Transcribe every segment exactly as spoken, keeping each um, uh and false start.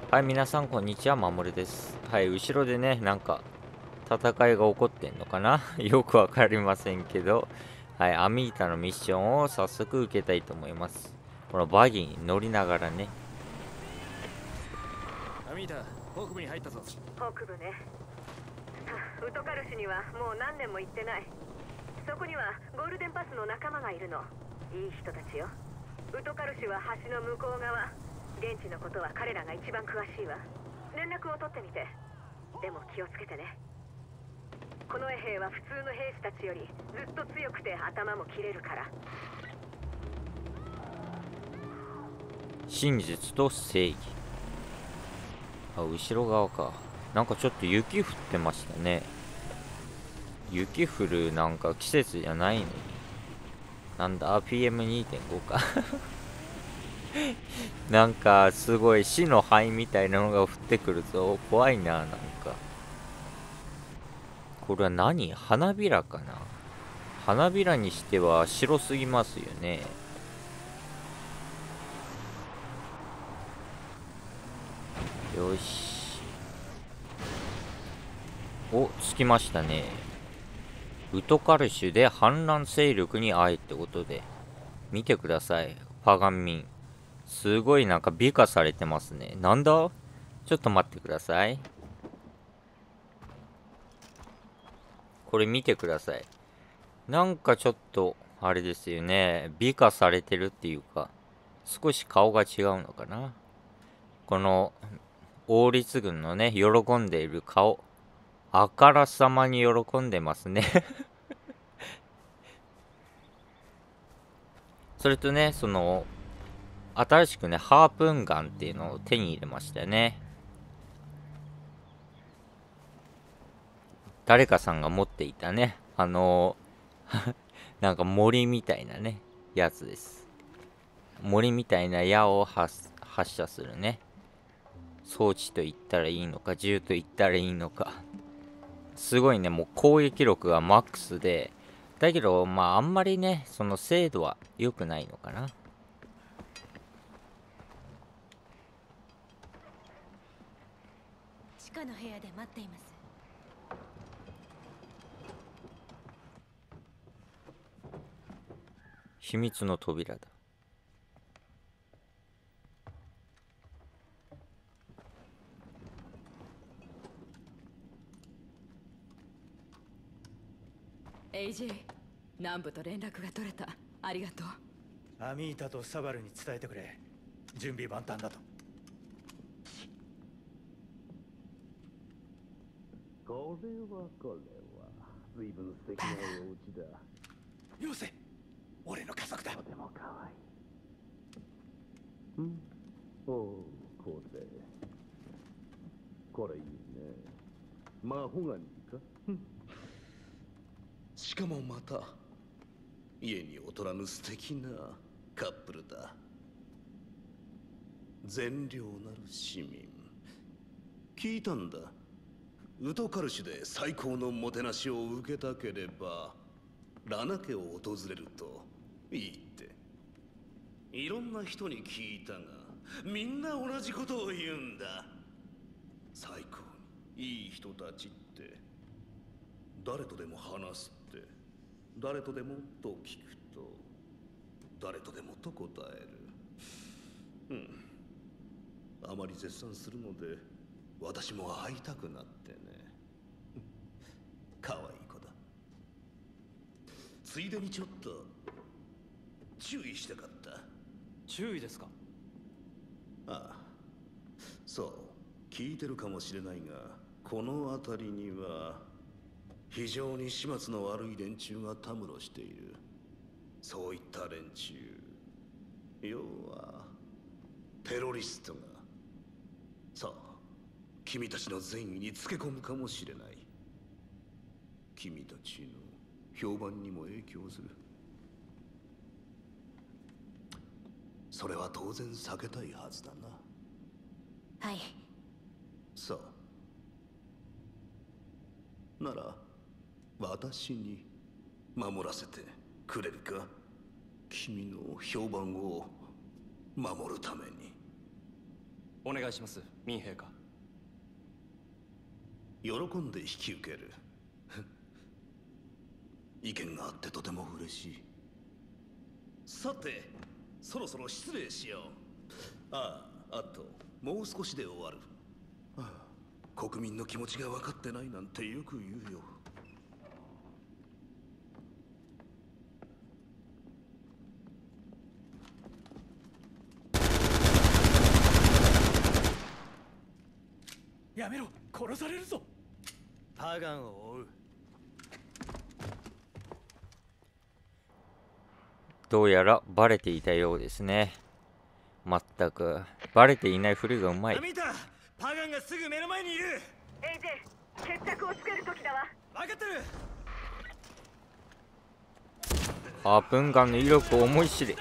はい、皆さん、こんにちは。まもるです。はい、後ろでね、なんか、戦いが起こってんのかなよくわかりませんけど、はい、アミータのミッションを早速受けたいと思います。このバギーに乗りながらね。 アミータ、北部に入ったぞ。 北部ね。ウトカルシにはもう何年も行ってない。そこにはゴールデンパスの仲間がいるの。いい人たちよ。ウトカルシは橋の向こう側。現地のことは彼らが一番詳しいわ。連絡を取ってみて。でも気をつけてね。この衛兵は普通の兵士たちよりずっと強くて頭も切れるから。 真実と正義。あ、後ろ側か。なんかちょっと雪降ってましたね。雪降るなんか季節じゃないのに。なんだ、ピーエムにてんご か。なんかすごい死の灰みたいなのが降ってくるぞ。怖いな、なんか。これは何？花びらかな？花びらにしては白すぎますよね。よし。お、着きましたね。ウトカルシュで反乱勢力に会えってことで。見てください。パガン民。すごいなんか美化されてますね。なんだ？ちょっと待ってください。これ見てください。なんかちょっと、あれですよね。美化されてるっていうか、少し顔が違うのかな。この、王立軍のね、喜んでいる顔。あからさまに喜んでますね。それとね、その、新しくね、ハープンガンっていうのを手に入れましたよね。誰かさんが持っていたね、あのなんか森みたいなね、やつです。森みたいな矢を発射するね。装置と言ったらいいのか、銃と言ったらいいのか。すごいね、もう攻撃力がマックスで、だけど、まあ、あんまりね、その精度は良くないのかな。 地下の部屋で待っています。 秘密の扉だ。 エージェー、南部と連絡が取れた。ありがとう。 アミータとサバルに伝えてくれ。準備万端だと。 これはこれは随分素敵なお家だ。 よせ、俺の家族だ。 とても可愛い。ん？おお、これ。これいいね。マホガニーか？しかもまた家に劣らぬ素敵なカップルだ。善良なる市民。聞いたんだ。ウトカルシュで最高のもてなしを受けたければラナ家を訪れるといいって。いろんな人に聞いたがみんな同じことを言うんだ。最高にいい人たちって。誰とでも話すって。誰とでもと聞くと誰とでもと答える。うん。あまり絶賛するので私も会いたくなってね。可愛い子だ。ついでにちょっと注意したかった。 注意ですか？ ああ、そう聞いてるかもしれないが、この辺りには非常に始末の悪い連中がたむろしている。そういった連中、要はテロリストがさあ君たちの善意につけ込むかもしれない。君たちの評判にも影響する。それは当然避けたいはずだな。 はい。 さあなら私に守らせてくれるか？君の評判を守るために。 お願いします、民兵か。 喜んで引き受ける。意見があってとても嬉しい。さて、そろそろ失礼しよう。ああ、あともう少しで終わる。ああ、国民の気持ちが分かってないなんてよく言うよ。 やめろ、殺されるぞ。パガンを追う。 どうやらバレていたようですね。まったくバレていないふりがうまい。 見た、パガンがすぐ目の前にいる。 エージェー 決着をつける時だわ。 分かってる。 ハープンガンの威力を思い知れ。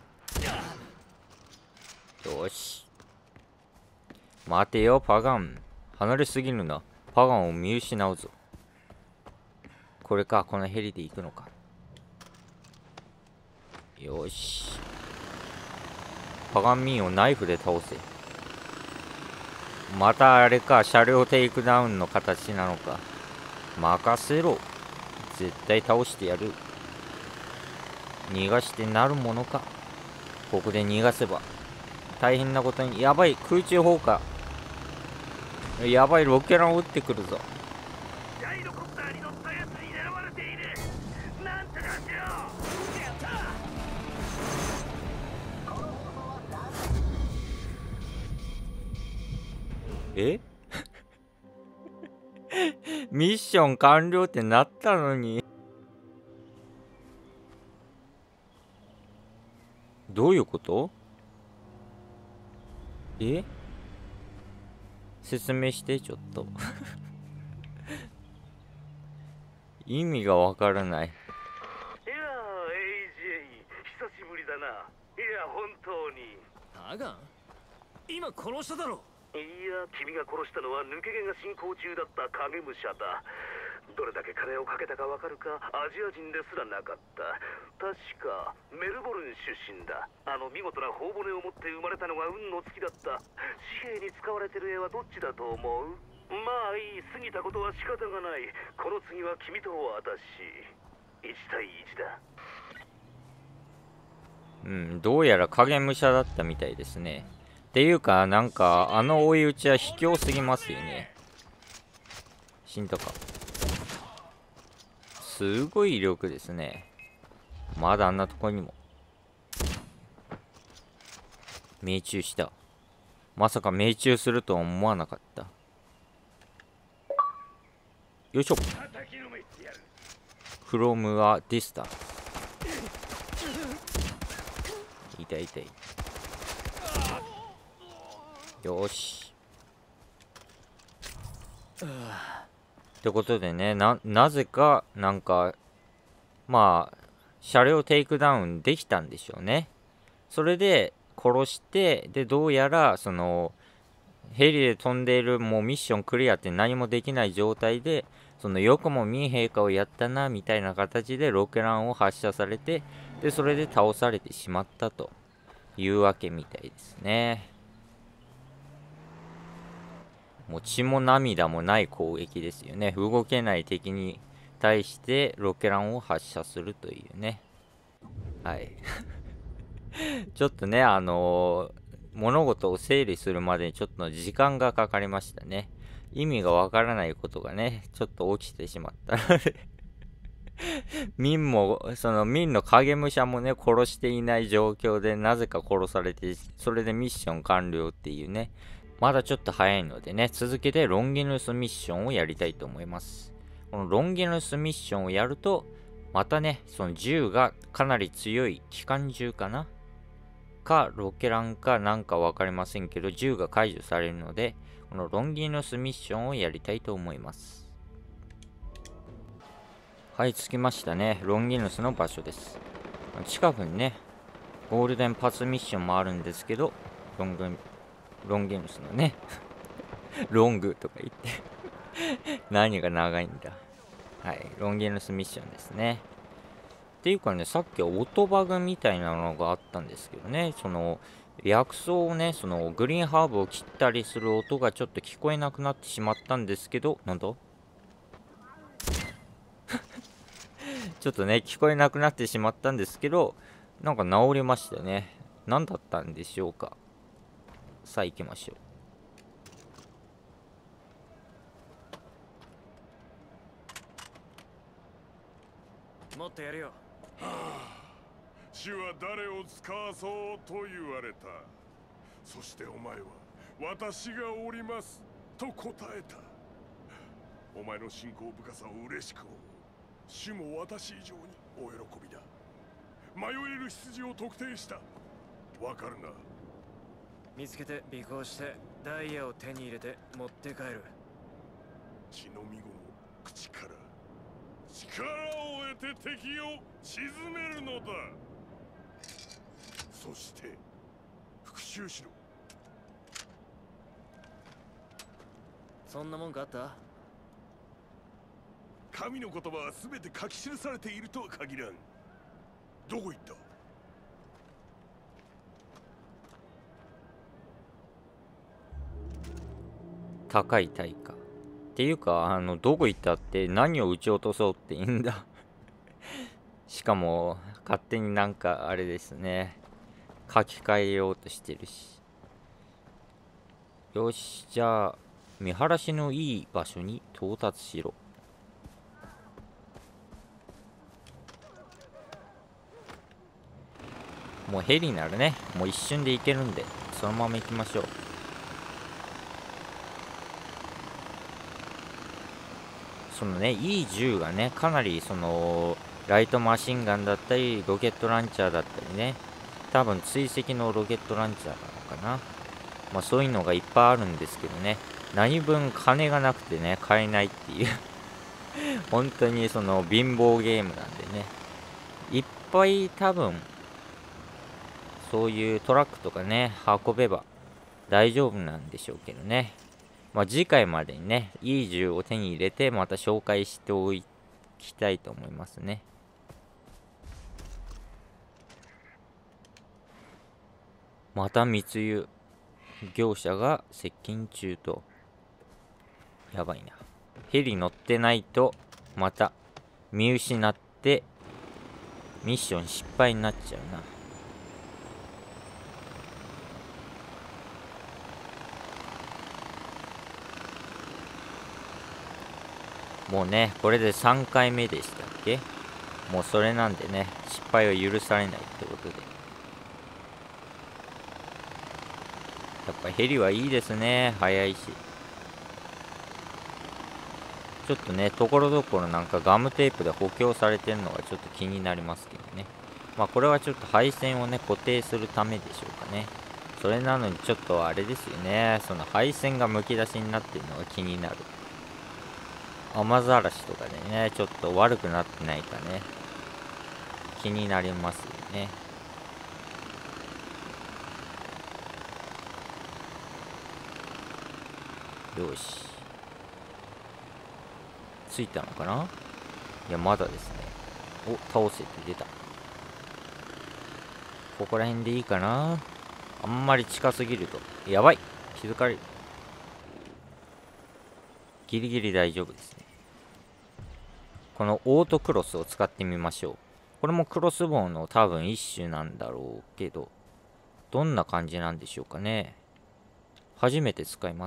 よし、待てよパガン、離れすぎるな。パガンを見失うぞ。これか、このヘリで行くのか。よし、パガンミンをナイフで倒せ。またあれか、車両テイクダウンの形なのか。任せろ、絶対倒してやる。逃がしてなるものか。ここで逃がせば大変なことに。やばい、空中砲火。やばい、ロケランを撃ってくるぞ。 ジャイロコプターに乗ったやつに狙われている。なんとかしよう。やった。 えミッション完了ってなったのに。どういうこと？え？説明してちょっと意味がわからない。 いやー、エージェー、久しぶりだな。いや、本当に。 パガン、今殺しただろ。 いや、君が殺したのは抜け毛が進行中だった影武者だ。どれだけ金をかけたかわかるか。アジア人ですらなかった。確かメルボルン出身だ。あの見事な頬骨を持って生まれたのが運の月だった。紙幣に使われてる絵はどっちだと思う？まあいい、過ぎたことは仕方がない。この次は君と私、いち対いちだ。 うん、どうやら影武者だったみたいですね。っていうか、なんかあの追い打ちは卑怯すぎますよね。死んだか。すごい威力ですね。まだあんなとこにも命中した。まさか命中するとは思わなかった。よいしょ。フロムはディスタンス。痛い痛い。よし。ってことでね、な、なぜか、なんか、まあ、車両テイクダウンできたんでしょうね。それで、殺して、で、どうやら、その、ヘリで飛んでいる、もうミッションクリアって何もできない状態で、その、よくも民兵化をやったな、みたいな形でロケランを発射されて、で、それで倒されてしまったというわけみたいですね。もう血も涙もない攻撃ですよね。動けない敵に対してロケランを発射するというね。はい。ちょっとね、あのー、物事を整理するまでにちょっと時間がかかりましたね。意味がわからないことがね、ちょっと起きてしまったので。民も、その民の影武者もね、殺していない状況でなぜか殺されて、それでミッション完了っていうね。まだちょっと早いのでね、続けてロンギヌスミッションをやりたいと思います。このロンギヌスミッションをやると、またね、その銃がかなり強い機関銃かなか、ロケランかなんかわかりませんけど、銃が解除されるので、このロンギヌスミッションをやりたいと思います。はい、着きましたね。ロンギヌスの場所です。近くにね、ゴールデンパスミッションもあるんですけど、ロングロンギヌスのねロングとか言って何が長いんだ。はい、ロンギヌスミッションですね。っていうかね、さっきオトバグみたいなのがあったんですけどね、その薬草をね、そのグリーンハーブを切ったりする音がちょっと聞こえなくなってしまったんですけど、なんだちょっとね、聞こえなくなってしまったんですけど、なんか治りましたね。何だったんでしょうか。さあ行きましょう。もっとやるよ。 主は誰を使わそうと言われた。そしてお前は私がおりますと答えた。お前の信仰深さを嬉しく思う。主も私以上にお喜びだ。迷える羊を特定した。わかるな。 見つけて尾行してダイヤを手に入れて持って帰る。 血のみ子の口から力を得て敵を沈めるのだ。そして復讐しろ。 そんなもんかあった？ 神の言葉は全て書き記されているとは限らん。どこ行った？ 高い対価っていうか、あのどこ行ったって何を撃ち落とそうっていいんだしかも勝手になんかあれですね、書き換えようとしてるし。よし、じゃあ見晴らしのいい場所に到達しろ。もうヘリならね、もう一瞬で行けるんでそのまま行きましょう。そのね、いい銃がね、かなりそのライトマシンガンだったりロケットランチャーだったりね、多分追跡のロケットランチャーなのかな。まあそういうのがいっぱいあるんですけどね、何分金がなくてね買えないっていう本当にその貧乏ゲームなんでね、いっぱい多分そういうトラックとかね運べば大丈夫なんでしょうけどね。まあ次回までにねいい銃を手に入れてまた紹介しておきたいと思いますね。また密輸業者が接近中と。やばいな。ヘリ乗ってないとまた見失ってミッション失敗になっちゃうな。もうねこれでさんかいめでしたっけ。もうそれなんでね失敗は許されないってことで、やっぱヘリはいいですね、速いし。ちょっとねところどころなんかガムテープで補強されてるのがちょっと気になりますけどね。まあこれはちょっと配線をね固定するためでしょうかね。それなのにちょっとあれですよね、その配線がむき出しになってるのが気になる。雨ざらしとかでねちょっと悪くなってないかね気になりますよね。よし着いたのかな。いやまだですね。お倒せて出た。ここら辺でいいかな。あんまり近すぎるとやばい、気づかれる。ギリギリ大丈夫ですね。このオートクロスを使ってみましょう。これもクロスボウの多分一種なんだろうけど、どんな感じなんでしょうかね。初めて使います。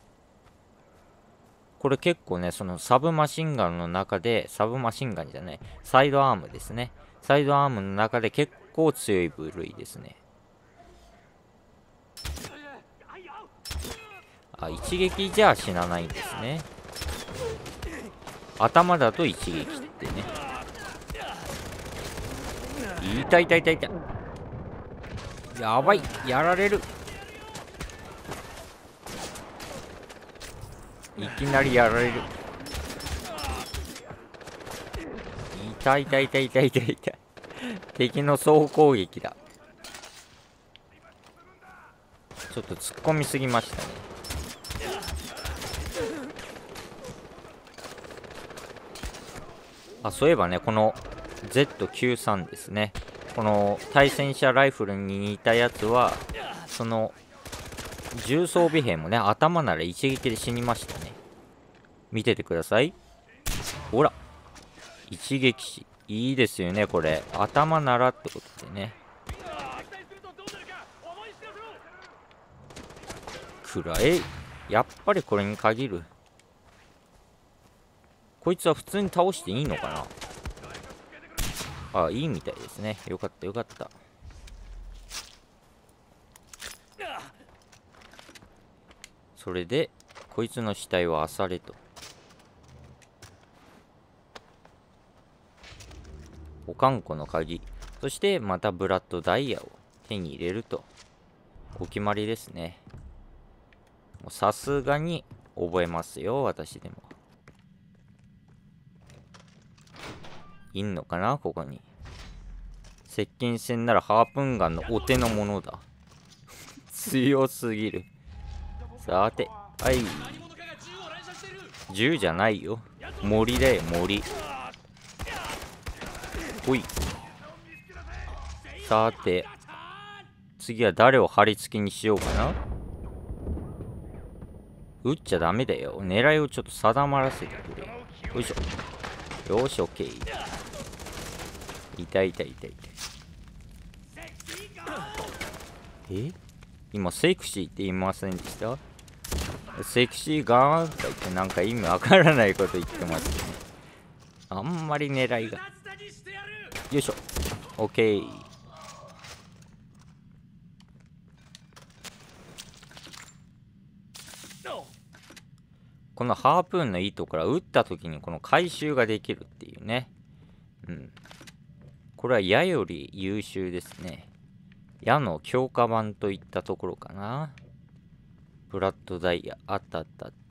これ結構ねそのサブマシンガンの中で、サブマシンガンじゃないサイドアームですね、サイドアームの中で結構強い部類ですね。あ、一撃じゃ死なないんですね。頭だと一撃ってね。いたいたいたいた。やばい、やられる。いきなりやられる。いたいたいたいたいたいた。敵の総攻撃だ。ちょっと突っ込みすぎましたね。あ、そういえばねこの ゼットきゅうじゅうさん ですね、この対戦車ライフルに似たやつはその重装備兵もね、頭なら一撃で死にましたね。見ててください。ほら、一撃死。いいですよね、これ。頭ならってことでね。くらえ。やっぱりこれに限る。こいつは普通に倒していいのかな。あ、いいみたいですね。よかったよかった。それでこいつの死体は漁れと。保管庫の鍵、そしてまたブラッドダイヤを手に入れると。お決まりですね。さすがに覚えますよ、私でも。いんのかな、ここに。接近戦ならハープンガンのお手のものだ。強すぎる。さて、はい。銃じゃないよ。森だよ、森。ほい。さて、次は誰を貼り付けにしようかな。撃っちゃダメだよ。狙いをちょっと定まらせてくれ。よいしょ。よし、オッケー。痛い痛い痛い痛い。え、今セクシーって言いませんでした？セクシーガーンとか言ってなんか意味わからないこと言ってますよね。あんまり狙いが。よいしょ。オッケー。このハープーンの糸から撃った時にこの回収ができるっていうね。うん。これは矢より優秀ですね。矢の強化版といったところかな。ブラッドダイヤ。あったあったあった。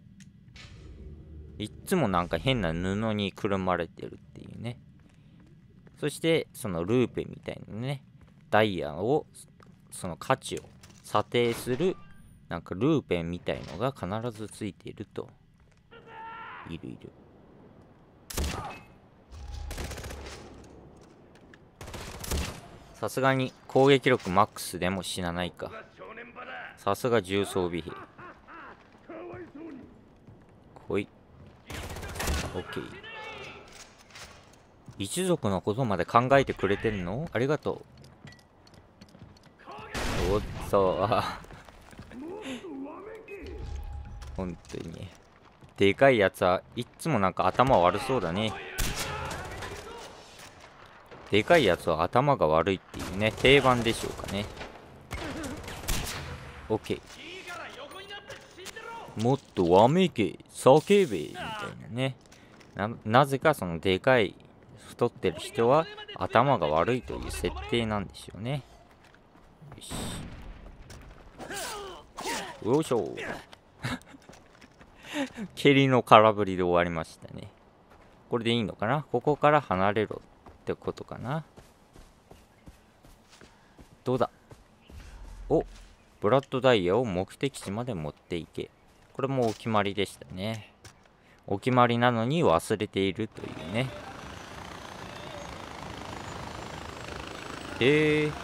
いっつもなんか変な布にくるまれてるっていうね。そしてそのルーペみたいなね、ダイヤをその価値を査定するなんかルーペンみたいのが必ずついていると。いるいる。さすがに攻撃力マックスでも死なないか。さすが重装備兵。ほい。オッケー。一族のことまで考えてくれてるの？ありがとう。おっと。本当に。でかいやつはいっつもなんか頭悪そうだね。でかいやつは頭が悪いっていうね、定番でしょうかね。オッケー。もっとわめけ、叫べみたいなね。な、なぜかそのでかい太ってる人は頭が悪いという設定なんでしょうね。よし。よいしょ。蹴りの空振りで終わりましたね。これでいいのかな？ここから離れろってことかな。どうだ？お、ブラッドダイヤを目的地まで持っていけ。これもお決まりでしたね。お決まりなのに忘れているというね。へえ。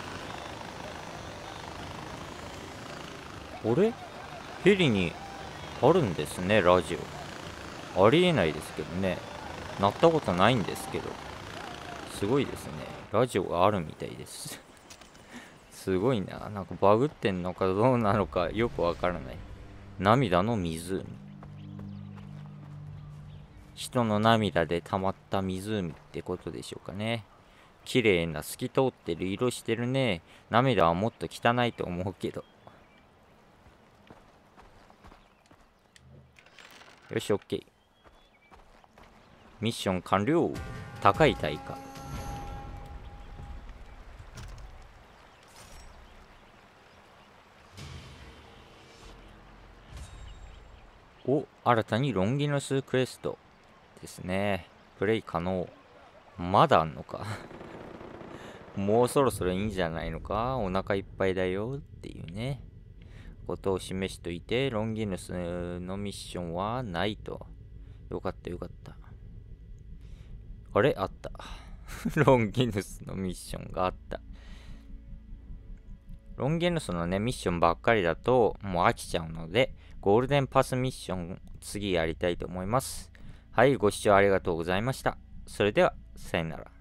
あれ？ヘリにあるんですね、ラジオ。ありえないですけどね。鳴ったことないんですけど。すごいですね。ラジオがあるみたいです。すごいな。なんかバグってんのかどうなのかよくわからない。涙の湖。人の涙で溜まった湖ってことでしょうかね。綺麗な透き通ってる色してるね。涙はもっと汚いと思うけど。よし、オッケー。ミッション完了。高い対価。お、新たにロンギヌスクエストですね。プレイ可能。まだあんのか。もうそろそろいいんじゃないのか。お腹いっぱいだよっていうね。ことを示しといて、ロンギヌスのミッションはないと。よかったよかった。あれあった。ロンギヌスのミッションがあった。 ロンゲヌスのね、ミッションばっかりだともう飽きちゃうので、ゴールデンパスミッション次やりたいと思います。はい、ご視聴ありがとうございました。それでは、さよなら。